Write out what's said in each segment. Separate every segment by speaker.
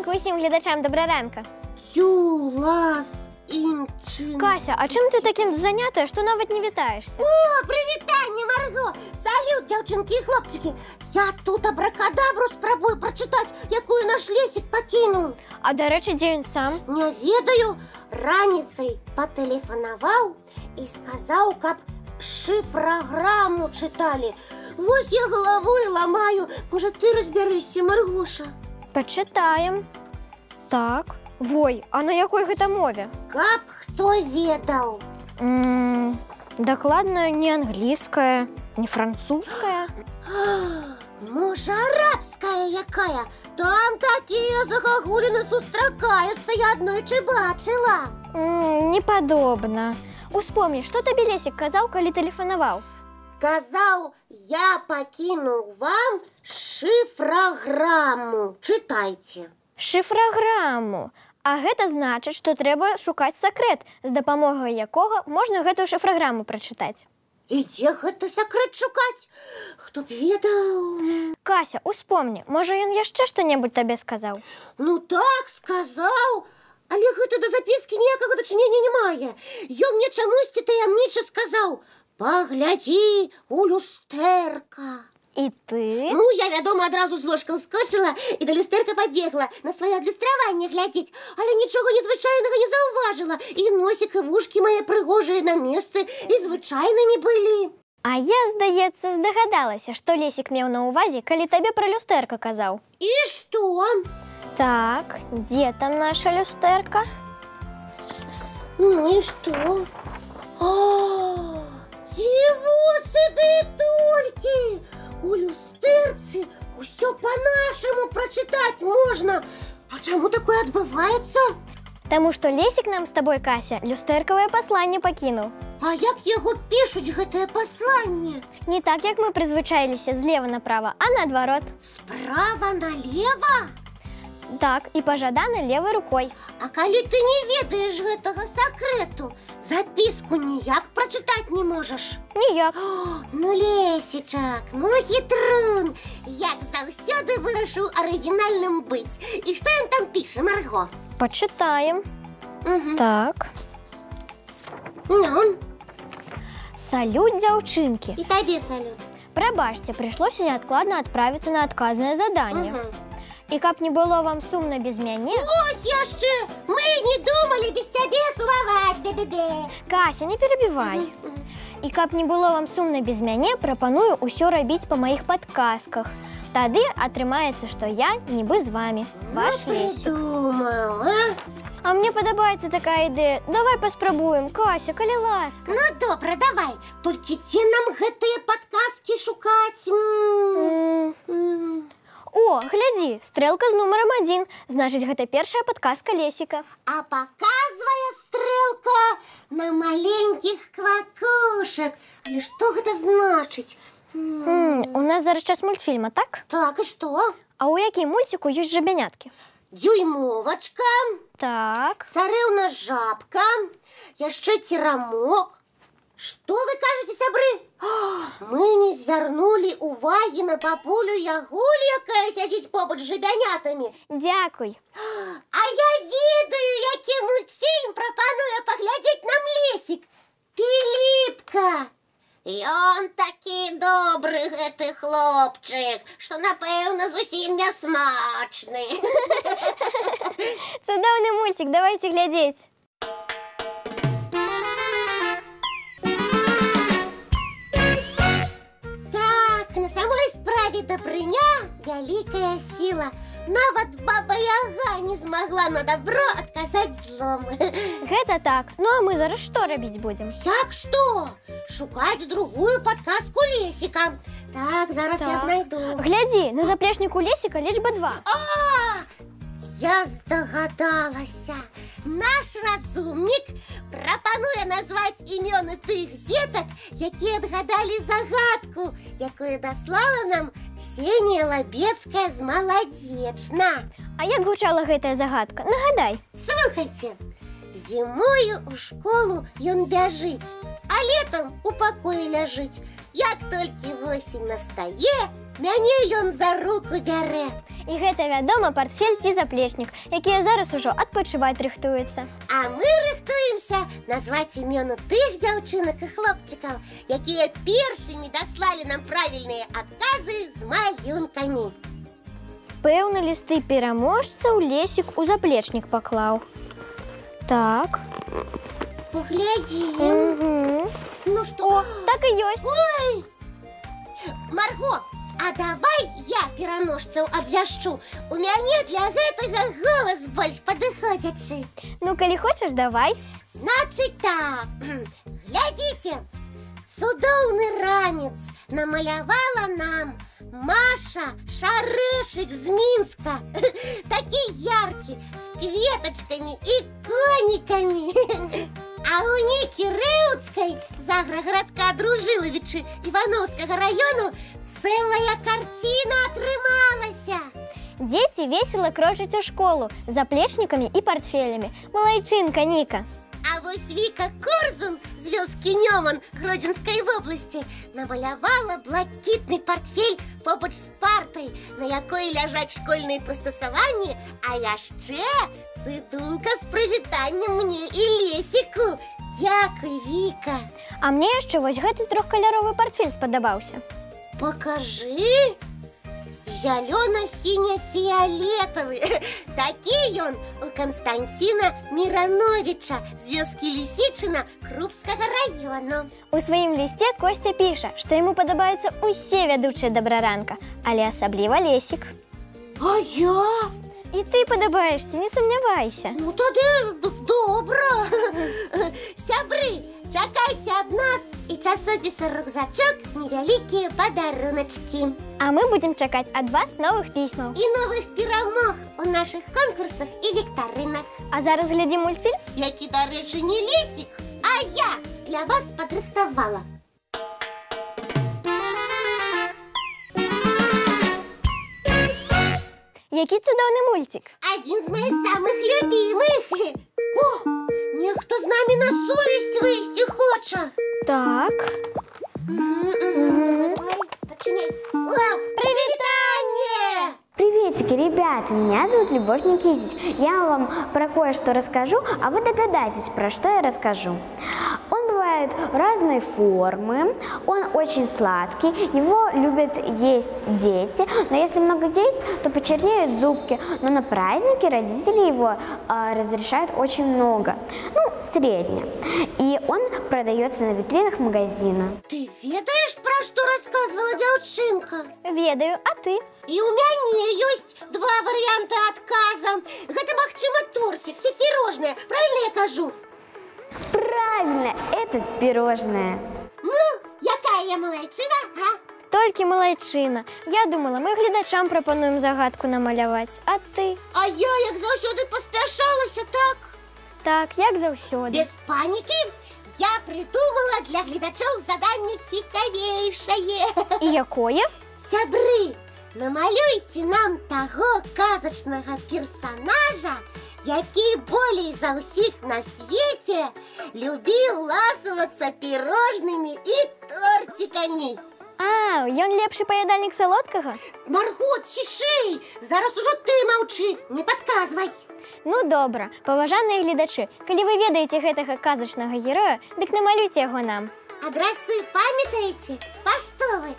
Speaker 1: ранку усім глядачам, доброго ранку.
Speaker 2: Тюлас інчин.
Speaker 1: Кася, а чим ти таким зайнята, що навіть не вітаєшся?
Speaker 2: О, привітання, Марго! Салют, дівчинки і хлопчики! Я тут абракадабру спробую прочитати, яку наш Лесик покинув.
Speaker 1: А до речі, де він сам?
Speaker 2: Не ведаю, раніцей потелефонував і сказав, каб шифрограмму читали. Ось я головою ламаю. Може, ти розберешся, Маргоша?
Speaker 1: Почитаємо. Так. Вой, а на якій гэта мові?
Speaker 2: Каб хто ведаў.
Speaker 1: Докладно не англійська, не французька.
Speaker 2: Може, арабська якая? Там такі загогуліни сустракаються, я однойчі бачила.
Speaker 1: Не подобно. Успомни, що тобі Лесик казав, коли телефонував?
Speaker 2: Казав, я покинув вам шифрограмму. Читайте.
Speaker 1: Шифрограмму. А гэта значыць, што трэба шукаць сакрэт, з дапамогай якога можна гэтую шифрограмму прачытаць.
Speaker 2: І дзе гэты сакрэт шукаць? Хто б ведаў?
Speaker 1: Кася, успомни, можа ён яшчэ што-небудзь табе сказаў?
Speaker 2: Ну так, сказаў. Але гэта да запіскі ніякага дачынення не мае. Ён мне чамусьці таямніча сказаў: «Паглядзі у люстэрка».
Speaker 1: І ты?
Speaker 2: Ну, я, вядома, адразу з ложкаў скочыла і да люстэрка пабегла на сваё адлюстраванне глядзець, але нічога незвычайнага не заўважыла, і носік і вушкі мае прыгожыя на месцы і звычайнымі былі.
Speaker 1: А я, здаецца, здагадалася, што Лесик меў на ўвазе, калі табе пра люстэрка казаў.
Speaker 2: І што?
Speaker 1: Так, дзе там наша люстэрка?
Speaker 2: Ну і што? О, дзівосы ды толькі! У люстэрцы ўсё па-нашаму прачытаць можна. А чаму такое адбываецца?
Speaker 1: Таму што Лесик нам з табой, Кася, люстэркавае пасланне пакінуў.
Speaker 2: А як яго пішуць гэтае пасланне?
Speaker 1: Не так, як мы прызвычаіліся злева направа, а наадварот.
Speaker 2: Справа налева?
Speaker 1: Так, і пажадана левай рукой.
Speaker 2: А калі ты не ведаеш гэтага сакрэту, запіску ніяк прачытаць не можаш?
Speaker 1: Ніяк.
Speaker 2: Ну, Лесічак, ну хітрун, як заўсёды вырашыў арыгінальным быць. І што ён там піша, Марго?
Speaker 1: Пачытаем. Так.
Speaker 2: Ну?
Speaker 1: Салют, дзяўчынкі.
Speaker 2: І табе салют.
Speaker 1: Прабачце, прыйшлося неадкладна адправіцца на адказнае заданне. І каб не было вам сумна без мяне...
Speaker 2: Ось яшчэ! Мы не думалі без цябе сумаваць, бе-бе-бе.
Speaker 1: Кася, не перабівай. І каб не было вам сумна без мяне, прапаную ўсё рабіць па маіх падказках. Тады атрымаецца, што я нібы з вамі. Ваш Лесик.
Speaker 2: Придумаў, а?
Speaker 1: А мне падабаецца такая ідэя. Давай паспрабуем, Кася, калі ласка.
Speaker 2: Ну, добра, давай. Толькі дзе нам гэтыя падказкі шукаць?
Speaker 1: О, глядзі, стрэлка з нумарам 1. Значыць, гэта першая падказка Лесика.
Speaker 2: А паказвае стрэлка на маленькіх квакушак. Але што гэта значыць?
Speaker 1: У нас зараз час мультфільма, так?
Speaker 2: Так, і што?
Speaker 1: А ў якім мульціку ёсць жабяняткі?
Speaker 2: Дзюймовачка,
Speaker 1: Так.
Speaker 2: царэўна жабка, яшчэ церамок. Што вы кажаце, сябры? Мы не звярнулі ўвагі на папулю Ягулю, якая сядзіць побач з жабянятамі.
Speaker 1: Дзякуй.
Speaker 2: А я ведаю, які мультфільм прапануе паглядзець нам Лесик. Піліпка. Ён такі добры, гэты хлопчык, што, напэўна, зусім нясмачны.
Speaker 1: Цудоўны мультик, давайте глядзець.
Speaker 2: На самой справе дабрыня вялікая сіла. Нават баба Яга не змагла на добро адказаць злом.
Speaker 1: Гэта так. Ну а мы зараз што рабіць будзем?
Speaker 2: Як што? Шукаць другую падказку Лесика. Так, зараз я знайду.
Speaker 1: Глядзі, на заплечніку Лесика лічба 2.
Speaker 2: Я здагадалася. Наш разумнік прапануе назваць імёны тых дзетак, якія адгадалі загадку, якую даслала нам Ксенія Лабецкая з Маладзечна.
Speaker 1: А як гучала гэтая загадка? Нагадай.
Speaker 2: Слухайце. Зімою ў школу ён бяжыць, а летам у пакоі ляжыць. Як толькі восень настае, мяне ён за руку бярэ.
Speaker 1: І гэта, вядома, партфель ці заплечнік, якія зараз ужо адпачываць рыхтуюцца.
Speaker 2: А мы рыхтуемся назваць імёны тых дзяўчынак і хлопчыкаў, якія першымі даслалі нам правільныя адказы з малюнкамі.
Speaker 1: Пэўна, лісты пераможцаў Лесік у заплечнік паклаў. Так.
Speaker 2: Поглядзім. Ну што?
Speaker 1: О, так і ёсць.
Speaker 2: Ой! Марго, а давай я пераможцаў абвяшчу. У мяне для гэтага голас больш падыходзячы.
Speaker 1: Ну, калі хочаш, давай.
Speaker 2: Значыць так, глядзіце, цудоўны ранец намалявала нам Маша Шарэшык з Мінска. Такі яркі, з кветачкамі і конікамі. А у Нікі Рэўцкай з аграгарадка Дружылавічы Івановскага раёну цэлая карціна атрымалася.
Speaker 1: Дзеці весела крочаць у школу з заплечнікамі і партфелямі. Малайчынка, Ніка.
Speaker 2: А вось Віка Корзун з вёскі Нёман Гродзенскай вобласці намалявала блакітны партфель побач з партай, на якой ляжаць школьныя прыстасаванні, а яшчэ цыдулка з прывітаннем мне і Лесіку. Дзякуй, Віка.
Speaker 1: А мне яшчэ вось гэты трохкаляровы партфель спадабаўся.
Speaker 2: Покажи. Зялёна-сіня-фіялетавы. Такі ён у Канстанціна Мірановіча з вёскі Лісічына Крупскага раёну.
Speaker 1: У сваім лісце Костя піша, што яму падабаюцца ўсе вядучыя Добраранка, але асабліва Лесік.
Speaker 2: А я?
Speaker 1: І ты падабаешся, не сумнявайся.
Speaker 2: Ну тады добра. Сябры, чакайце ад нас і часопіса «Рюкзачок» невялікія падаруначкі.
Speaker 1: А мы будзем чакаць ад вас новых пісьмаў.
Speaker 2: І новых перамог у нашых конкурсах і віктарынах.
Speaker 1: А зараз глядзім мультфільм,
Speaker 2: які, дарэчы, не Лесік, а я для вас падрыхтавала.
Speaker 1: Які цудоўны мульцік.
Speaker 2: Адзін з моих самых любимых. О, нехто з намі на сувязь выйсці хоча.
Speaker 1: Так.
Speaker 2: Прывітанне!
Speaker 3: Приветики, ребята, меня зовут Любовь Никитич. Я вам про кое-что расскажу, а вы догадаетесь, про что я расскажу. Он бывает разной формы, он очень сладкий, его любят есть дети, но если много есть, то почернеют зубки, но на праздники родители его разрешают очень много, ну, средне, и он продается на витринах магазина.
Speaker 2: Ты ведаешь, про что рассказывала девчонка?
Speaker 1: Ведаю, а ты?
Speaker 2: И у мяне ёсць два варианта отказа. Гэта, магчыма, тортик, ці пирожное. Правильно я кажу?
Speaker 3: Правильно, это пирожное.
Speaker 2: Ну, якая я малайчына, а?
Speaker 1: Толькі малайчына. Я думала, мы гледачам прапануем загадку намаляваць, а ты?
Speaker 2: А я, як заўсёды, паспяшалася, так?
Speaker 1: Так, як заўсёды.
Speaker 2: Без панікі я придумала для гледачоў заданне цікавейшае.
Speaker 1: І якое?
Speaker 2: Сябры, намалюйте нам таго казачнага персонажа, які болей за ўсіх на свеце любіў ласавацца пірожнымі і тортикамі.
Speaker 1: А, ён лепшы паядальнік салодкага?
Speaker 2: Марго, цішэй! Зараз ужо ты маўчы, не падказвай.
Speaker 1: Ну, добра, паважаныя гледачы, калі вы ведаеце гэтага казачнага героя, дык намалюйце яго нам.
Speaker 2: Адрасы памятаеце? Паштовы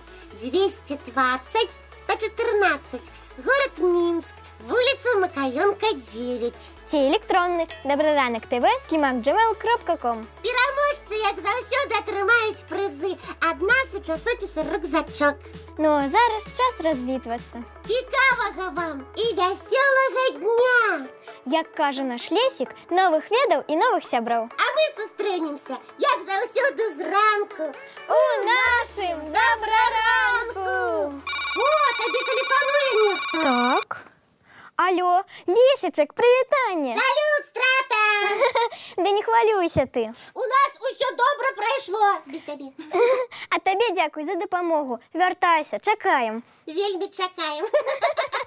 Speaker 2: 220 114, город Минск, вуліца Макаёнка 9.
Speaker 1: Ці электронны dobraranok.tv@gmail.com.
Speaker 2: Пераможцы, як заўсёды, атрымаюць прызы ад нас у часопіса «Рюкзачок».
Speaker 1: Ну, а зараз час развітвацца.
Speaker 2: Цікавага вам і вясёлага дня!
Speaker 1: Як кажа наш Лесік, новых ведаў і новых сяброў.
Speaker 2: А мы сустрэнемся, як заўсёды, зранку.
Speaker 1: У нашым Добраранку!
Speaker 2: О, табе тэлефануе нехта.
Speaker 1: Так. Алло, Лесічак, прывітанне!
Speaker 2: Салют, страта!
Speaker 1: Да не хвалюйся ты.
Speaker 2: У нас усё добра прайшло, без цябе.
Speaker 1: А табе дзякуй за дапамогу. Вяртайся, чакаем.
Speaker 2: Вельмі чакаем.